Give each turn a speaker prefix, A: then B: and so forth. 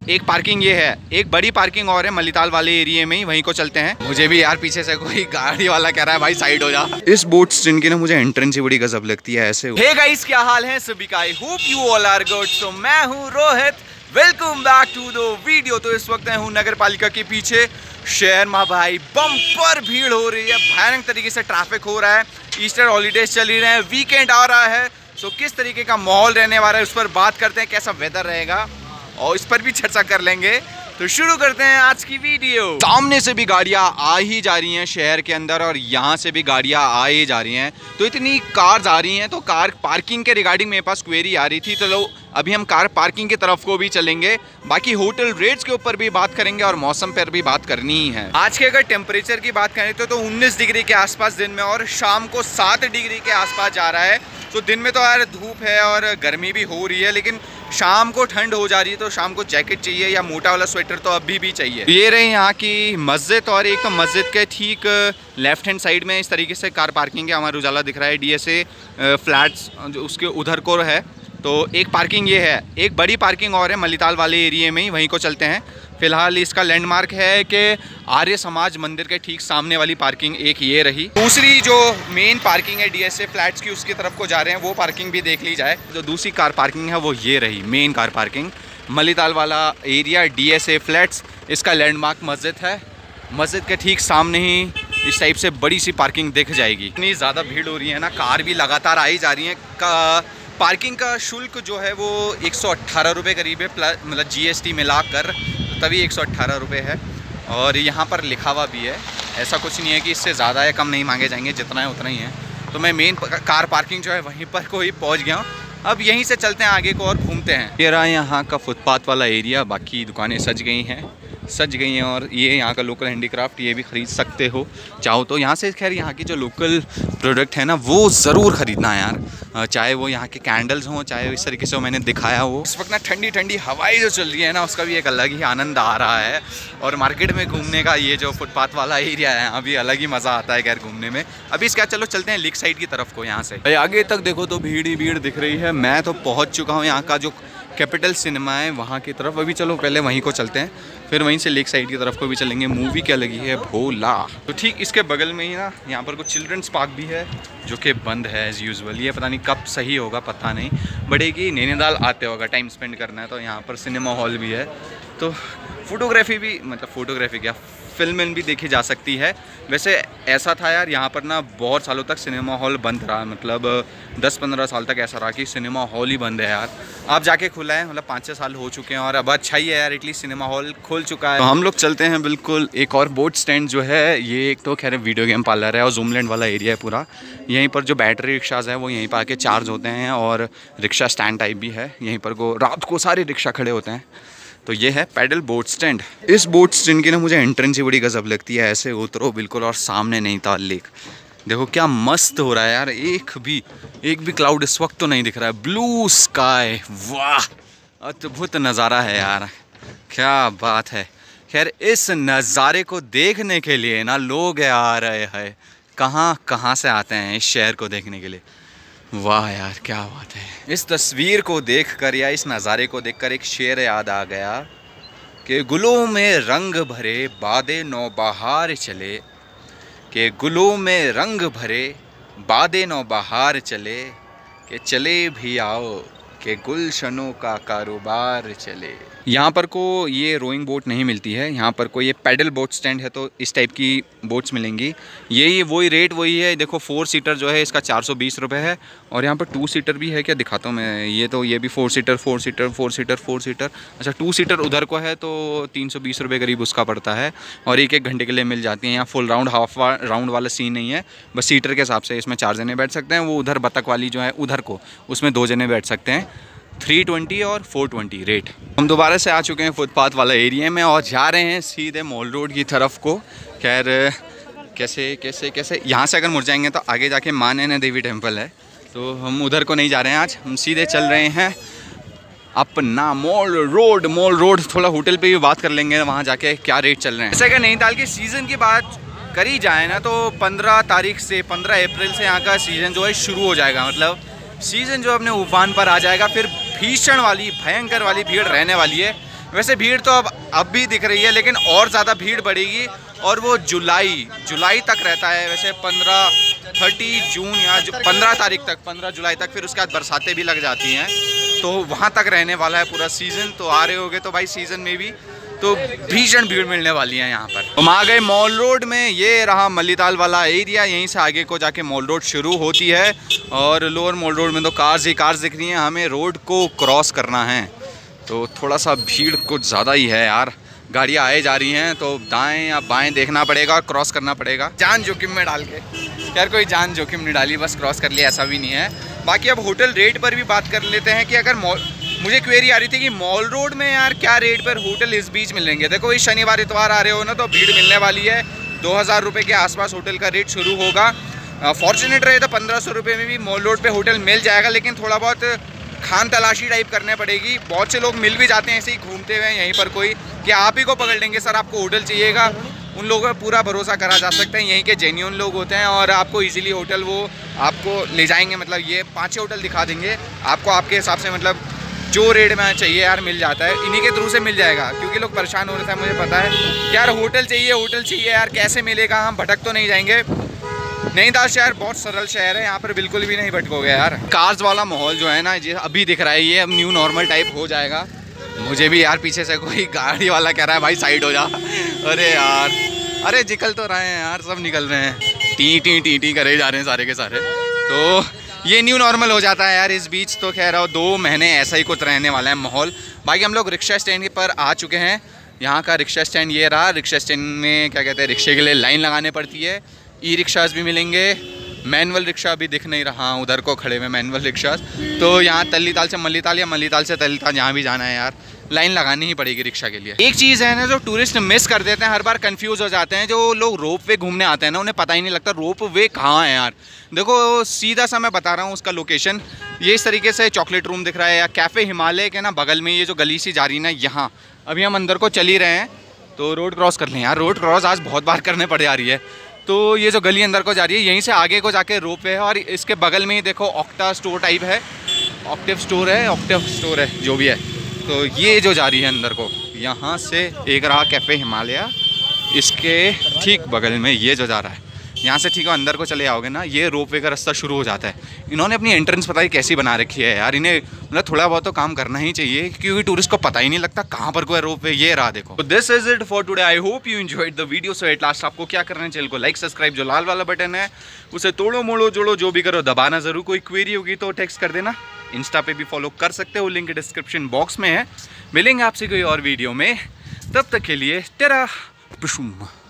A: एक पार्किंग ये है, एक बड़ी पार्किंग और है मलिताल वाले एरिया में ही, वहीं को चलते हैं। मुझे भी यार पीछे से कोई गाड़ी वाला कह रहा है भाई साइड हो जा। इस बोट्स जिनकी ना मुझे एंट्रेंस ही बड़ी गजब लगती है ऐसे। हे गाइस, क्या हाल है सभी का? I hope you all are good. So मैं हूँ Rohit, welcome back to the video. तो इस वक्त मैं हूँ नगर पालिका के पीछे शहर में भाई बम्पर भीड़ हो रही है, भयानक तरीके से ट्रैफिक हो रहा है। ईस्टर हॉलीडेज चल ही रहे हैं, वीकेंड आ रहा है, सो किस तरीके का माहौल रहने वाला है उस पर बात करते हैं, कैसा वेदर रहेगा और इस पर भी चर्चा कर लेंगे। तो शुरू करते हैं आज की वीडियो। सामने से भी गाड़ियां आ ही जा रही हैं शहर के अंदर और यहाँ से भी गाड़ियां आ ही जा रही हैं, तो इतनी कार्स आ रही हैं। तो कार पार्किंग के रिगार्डिंग मेरे पास क्वेरी आ रही थी, तो लो अभी हम कार पार्किंग की तरफ को भी चलेंगे, बाकी होटल रेट्स के ऊपर भी बात करेंगे और मौसम पर भी बात करनी ही है। आज के अगर टेम्परेचर की बात करें तो 19 डिग्री के आसपास दिन में और शाम को 7 डिग्री के आसपास जा रहा है। तो दिन में तो यार धूप है और गर्मी भी हो रही है, लेकिन शाम को ठंड हो जा रही है, तो शाम को जैकेट चाहिए या मोटा वाला स्वेटर तो अभी भी चाहिए। ये रही यहाँ की मस्जिद, और एक तो मस्जिद के ठीक लेफ्ट हैंड साइड में इस तरीके से कार पार्किंग है। हमारा उजाला दिख रहा है DSA फ्लैट्स जो उसके उधर को है। तो एक पार्किंग ये है, एक बड़ी पार्किंग और है मलिताल वाले एरिया में ही, वहीं को चलते हैं। फिलहाल इसका लैंडमार्क है कि आर्य समाज मंदिर के ठीक सामने वाली पार्किंग एक ये रही। दूसरी जो मेन पार्किंग है DSA फ्लैट्स की, उसकी तरफ को जा रहे हैं, वो पार्किंग भी देख ली जाए। जो दूसरी कार पार्किंग है वो ये रही, मेन कार पार्किंग मलिताल वाला एरिया DSA फ्लैट्स। इसका लैंडमार्क मस्जिद है, मस्जिद के ठीक सामने ही इस टाइप से बड़ी सी पार्किंग दिख जाएगी। इतनी ज़्यादा भीड़ हो रही है ना, कार भी लगातार आई जा रही है। पार्किंग का शुल्क जो है वो 118 रुपये करीब है, प्लस मतलब GST मिलाकर तभी 118 रुपये है। और यहाँ पर लिखा हुआ भी है, ऐसा कुछ नहीं है कि इससे ज़्यादा या कम नहीं मांगे जाएंगे, जितना है उतना ही है। तो मैं मेन कार पार्किंग जो है वहीं पर को ही पहुँच गया हूँ। अब यहीं से चलते हैं आगे को और घूमते हैं। ये रहा यहाँ का फुटपाथ वाला एरिया, बाकी दुकानें सज गई हैं और ये यहाँ का लोकल हैंडीक्राफ्ट ये भी ख़रीद सकते हो चाहो तो। यहाँ से खैर यहाँ की जो लोकल प्रोडक्ट है ना वो ज़रूर ख़रीदना है यार, चाहे वो यहाँ के कैंडल्स हों, चाहे इस तरीके से मैंने दिखाया हो। इस वक्त ना ठंडी ठंडी हवाई जो चल रही है ना, उसका भी एक अलग ही आनंद आ रहा है। और मार्केट में घूमने का ये जो फुटपाथ वाला एरिया है, यहाँ भी अलग ही मज़ा आता है खैर घूमने में। अभी इसका चलो चलते हैं लेक साइड की तरफ को। यहाँ से आगे तक देखो तो भीड़ ही भीड़ दिख रही है। मैं तो पहुँच चुका हूँ यहाँ का जो कैपिटल सिनेमा है वहाँ की तरफ। अभी चलो पहले वहीं को चलते हैं, फिर वहीं से लेक साइड की तरफ को भी चलेंगे। मूवी क्या लगी है भोला। तो ठीक इसके बगल में ही ना यहाँ पर कुछ चिल्ड्रंस पार्क भी है जो कि बंद है एज़ यूजुअल। ये पता नहीं कब सही होगा, पता नहीं। बड़े की नैनीताल आते होगा टाइम स्पेंड करना है, तो यहाँ पर सिनेमा हॉल भी है। तो फोटोग्राफी भी, मतलब फोटोग्राफी क्या, फिल्म भी देखी जा सकती है। वैसे ऐसा था यार, यहाँ पर ना बहुत सालों तक सिनेमा हॉल बंद रहा, मतलब 10-15 साल तक ऐसा रहा कि सिनेमा हॉल ही बंद है यार। अब जाके खुला है, मतलब 5-6 साल हो चुके हैं और अब अच्छा ही है यार, एटलीस्ट सिनेमा हॉल खुल चुका है। तो हम लोग चलते हैं बिल्कुल एक और बोट स्टैंड जो है, ये एक तो खैर वीडियो गेम पार्लर है और जूमलैंड वाला एरिया है पूरा। यहीं पर जो बैटरी रिक्शाज है वो यहीं पर आके चार्ज होते हैं और रिक्शा स्टैंड टाइप भी है। यहीं पर को रात को सारे रिक्शा खड़े होते हैं। तो ये है पैडल बोट स्टैंड। इस बोट स्टैंड की ना मुझे एंट्रेंस ही बड़ी गजब लगती है। ऐसे उतरो बिल्कुल और सामने नैनीताल लेक। देखो क्या मस्त हो रहा है यार, एक भी क्लाउड इस वक्त तो नहीं दिख रहा है। ब्लू स्काई, वाह अद्भुत नज़ारा है यार, क्या बात है। खैर इस नज़ारे को देखने के लिए ना लोग आ रहे हैं, कहाँ से आते हैं इस शहर को देखने के लिए। वाह यार क्या बात है। इस तस्वीर को देखकर या इस नज़ारे को देखकर एक शेर याद आ गया कि गुलों में रंग भरे बादे नौबहार चले, कि गुलों में रंग भरे बादे नौबहार चले, कि चले भी आओ कि गुलशनों का कारोबार चले। यहाँ पर को ये रोइंग बोट नहीं मिलती है, यहाँ पर को ये पैडल बोट स्टैंड है, तो इस टाइप की बोट्स मिलेंगी। यही वही रेट वही है। देखो 4 सीटर जो है इसका 420 रुपये है, और यहाँ पर 2 सीटर भी है। क्या दिखाता हूँ मैं, ये तो ये भी 4 सीटर। अच्छा 2 सीटर उधर को है तो 320 रुपये करीब उसका पड़ता है, और 1-1 घंटे के लिए मिल जाती हैं। यहाँ फुल राउंड हाफ राउंड वाला सीन नहीं है, बस सीटर के हिसाब से इसमें 4 जने बैठ सकते हैं। वो उधर बतख वाली जो है उधर को, उसमें 2 जने बैठ सकते हैं। 320 और 420 रेट। हम दोबारा से आ चुके हैं फुटपाथ वाला एरिया में और जा रहे हैं सीधे मॉल रोड की तरफ को। खैर कैसे यहाँ से अगर मुड़ जाएंगे तो आगे जाके मां नैना देवी टेम्पल है, तो हम उधर को नहीं जा रहे हैं आज। हम सीधे चल रहे हैं अपना मॉल रोड। थोड़ा होटल पे भी बात कर लेंगे वहाँ जाके क्या रेट चल रहे हैं। जैसे अगर नैनीताल के सीज़न की बात करी जाए ना, तो 15 तारीख से 15 अप्रैल से यहाँ का सीज़न जो है शुरू हो जाएगा। मतलब सीज़न जो अपने उफान पर आ जाएगा। फिर भीषण वाली भयंकर वाली भीड़ रहने वाली है। वैसे भीड़ तो अब भी दिख रही है, लेकिन और ज़्यादा भीड़ बढ़ेगी और वो जुलाई तक रहता है। वैसे 30 जून या 15 तारीख तक, 15 जुलाई तक, फिर उसके बाद बरसातें भी लग जाती हैं, तो वहाँ तक रहने वाला है पूरा सीज़न। तो आ रहे होगे तो भाई सीज़न में भी तो भीषण भीड़ मिलने वाली है यहाँ पर। हम आ गए मॉल रोड में, ये रहा मल्लीताल वाला एरिया। यहीं से आगे को जाके मॉल रोड शुरू होती है और लोअर मॉल रोड में तो कार्स ही कार्स दिख रही हैं। हमें रोड को क्रॉस करना है तो थोड़ा सा भीड़ कुछ ज़्यादा ही है यार, गाड़ियाँ आए जा रही हैं तो दाएं या बाएं देखना पड़ेगा, क्रॉस करना पड़ेगा जान जोखिम में डाल के। यार कोई जान जोखिम नहीं डाली, बस क्रॉस कर लिया, ऐसा भी नहीं है। बाकी अब होटल रेट पर भी बात कर लेते हैं कि अगर मुझे क्वेरी आ रही थी कि मॉल रोड में यार क्या रेट पर होटल इस बीच मिलेंगे। देखो इस शनिवार इतवार आ रहे हो ना तो भीड़ मिलने वाली है। 2000 रुपये के आसपास होटल का रेट शुरू होगा। फॉर्चुनेट रहे तो 1500 रुपये में भी मॉल रोड पे होटल मिल जाएगा, लेकिन थोड़ा बहुत खान तलाशी टाइप करने पड़ेगी। बहुत से लोग मिल भी जाते हैं ऐसे ही घूमते हुए यहीं पर, कोई कि आप ही को पकड़ लेंगे सर आपको होटल चाहिएगा। उन लोगों पर पूरा भरोसा करा जा सकता है, यहीं के जेन्युइन लोग होते हैं और आपको इजीली होटल वो आपको ले जाएंगे। मतलब ये 5-6 होटल दिखा देंगे आपको, आपके हिसाब से मतलब जो रेट में चाहिए यार मिल जाता है। इन्हीं के थ्रू से मिल जाएगा, क्योंकि लोग परेशान हो रहे थे, मुझे पता है यार होटल चाहिए यार, कैसे मिलेगा, हम भटक तो नहीं जाएंगे। नैनीताल शहर बहुत सरल शहर है, यहाँ पर बिल्कुल भी नहीं भटकोगे यार। कार्स वाला माहौल जो है ना ये अभी दिख रहा है, ये अब न्यू नॉर्मल टाइप हो जाएगा। मुझे भी यार पीछे से कोई गाड़ी वाला कह रहा है भाई साइड हो जा। अरे यार, अरे निकल तो रहे हैं यार, सब निकल रहे हैं, टी करे जा रहे हैं सारे के सारे। तो ये न्यू नॉर्मल हो जाता है यार इस बीच। तो कह रहा हूँ 2 महीने ऐसा ही कुछ रहने वाला है माहौल। बाकी हम लोग रिक्शा स्टैंड पर आ चुके हैं। यहाँ का रिक्शा स्टैंड ये रहा। रिक्शा स्टैंड में क्या कहते हैं, रिक्शे के लिए लाइन लगाने पड़ती है। ई रिक्शाज भी मिलेंगे, मैनुअल रिक्शा भी दिख नहीं रहा उधर को खड़े में, मैनुअल रिक्शाज। तो यहाँ तल्लीताल से मल्लीताल या मल्लीताल से तल्लीताल यहाँ भी जाना है यार, लाइन लगानी ही पड़ेगी रिक्शा के लिए। एक चीज़ है ना जो टूरिस्ट मिस कर देते हैं, हर बार कंफ्यूज हो जाते हैं। जो लोग रोप वे घूमने आते हैं ना, उन्हें पता ही नहीं लगता रोप वे कहाँ है यार। देखो सीधा सा मैं बता रहा हूँ उसका लोकेशन, ये इस तरीके से चॉकलेट रूम दिख रहा है या कैफ़े हिमालय के ना बगल में ये जो गली सी जा रही है ना, यहाँ अभी हम अंदर को चल ही रहे हैं। तो रोड क्रॉस कर लें यार, रोड क्रॉस आज बहुत बार करने पड़ जा रही है। तो ये जो गली अंदर को जा रही है, यहीं से आगे को जाके रोप वे है और इसके बगल में ही देखो ऑक्टा स्टोर टाइप है, ऑक्टिव स्टोर है जो भी है। तो ये जो जा रही है अंदर को, यहाँ से एक रहा कैफ़े हिमालय, इसके ठीक बगल में ये जो जा रहा है, यहाँ से ठीक है अंदर को चले आओगे ना, ये रोप वे का रास्ता शुरू हो जाता है। इन्होंने अपनी एंट्रेंस पता ही कैसी बना रखी है यार, इन्हें मतलब थोड़ा बहुत तो काम करना ही चाहिए, क्योंकि टूरिस्ट को पता ही नहीं लगता कहाँ पर कोई रोप वे। ये रहा देखो। This is it for today, I hope you enjoyed the video. So at last आपको क्या करना है, चैनल को लाइक सब्सक्राइब, जो लाल वाला बटन है उसे तोड़ो मोड़ो जोड़ो जो भी करो दबाना जरूर। कोई क्वेरी होगी तो टेक्स्ट कर देना, इंस्टा पे भी फॉलो कर सकते हो, लिंक डिस्क्रिप्शन बॉक्स में है। मिलेंगे आपसे कोई और वीडियो में, तब तक के लिए तेरा पुशुम।